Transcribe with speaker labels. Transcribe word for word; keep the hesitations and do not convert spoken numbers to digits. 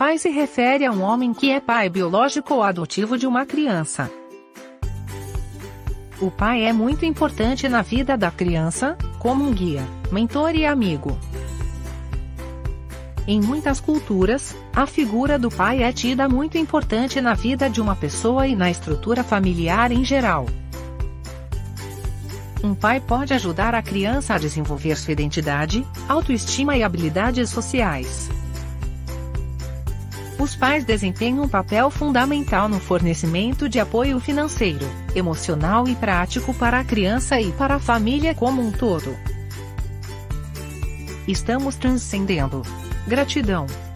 Speaker 1: pai se refere a um homem que é pai biológico ou adotivo de uma criança. O pai é muito importante na vida da criança, como um guia, mentor e amigo. Em muitas culturas, a figura do pai é tida muito importante na vida de uma pessoa e na estrutura familiar em geral. Um pai pode ajudar a criança a desenvolver sua identidade, autoestima e habilidades sociais. Os pais desempenham um papel fundamental no fornecimento de apoio financeiro, emocional e prático para a criança e para a família como um todo. Estamos transcendendo. Gratidão.